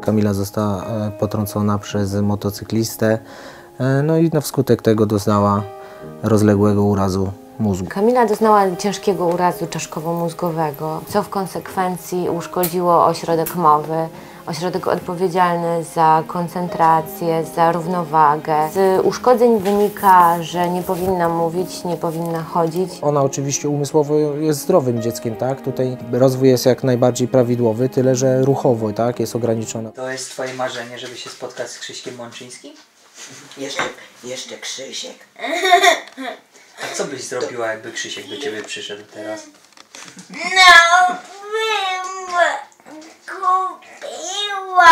Kamila została potrącona przez motocyklistę, no i wskutek tego doznała rozległego urazu mózgu. Kamila doznała ciężkiego urazu czaszkowo-mózgowego, co w konsekwencji uszkodziło ośrodek mowy, ośrodek odpowiedzialny za koncentrację, za równowagę. Z uszkodzeń wynika, że nie powinna mówić, nie powinna chodzić. Ona oczywiście umysłowo jest zdrowym dzieckiem, tak? Tutaj rozwój jest jak najbardziej prawidłowy, tyle że ruchowo, tak? Jest ograniczony. To jest twoje marzenie, żeby się spotkać z Krzyśkiem Mączyńskim? Jeszcze Krzysiek. A co byś zrobiła, jakby Krzysiek do ciebie przyszedł teraz? No, bym kupiła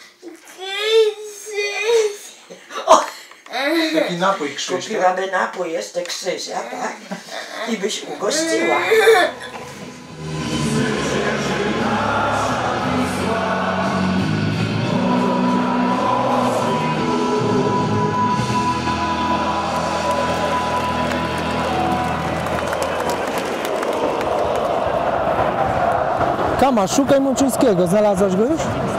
Taki napój Krzyśka. Kupiłaby napój jeszcze Krzysia, tak? I byś ugościła. Kama, szukaj Mączyńskiego. Znalazłaś go już?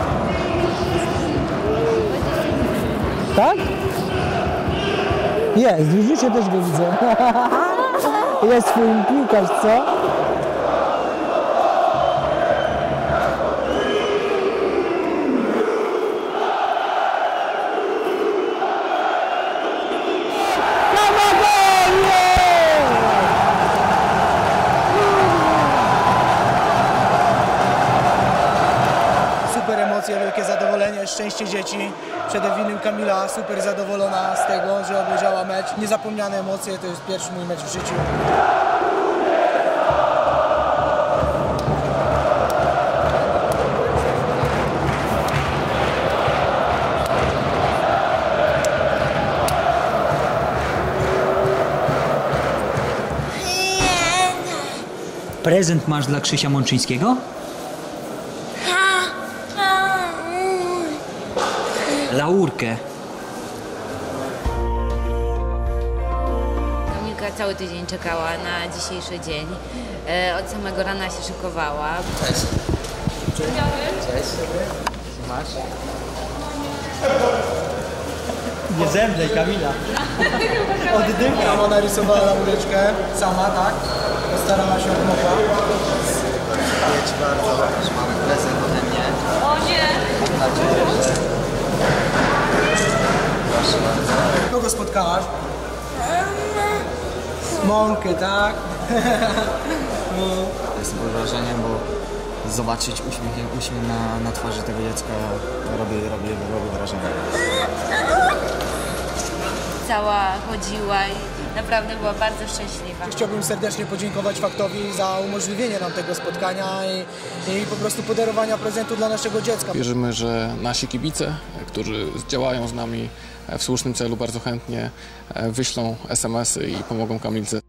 Tak? Jest, widzicie, też go widzę. Jest twój piłkarz, co? Super emocje, wielkie zadowolenie, szczęście dzieci. Przede wszystkim Kamila super zadowolona z tego, że obejrzała mecz. Niezapomniane emocje, to jest pierwszy mój mecz w życiu. Prezent masz dla Krzysia Mączyńskiego? Laurkę. Kamilka cały tydzień czekała na dzisiejszy dzień. Od samego rana się szykowała. Cześć. Dzień dobry. Cześć. Masz? Nie zemdlej, Kamila. Oddymka. Ona narysowała laureczkę sama, tak? Postarała się od mopa. Dziękuję ci bardzo. Mamy prezent ode mnie. O nie! Mam nadzieję, że... Proszę bardzo. Kogo spotkałaś? Mąkę, tak? Jestem pod wrażeniem, bo zobaczyć uśmiech na twarzy tego dziecka robi wrażenie. Cała chodziła i naprawdę była bardzo szczęśliwa. Chciałbym serdecznie podziękować Faktowi za umożliwienie nam tego spotkania i po prostu podarowania prezentu dla naszego dziecka. Wierzymy, że nasi kibice, którzy działają z nami w słusznym celu, bardzo chętnie wyślą SMS-y i pomogą Kamilce.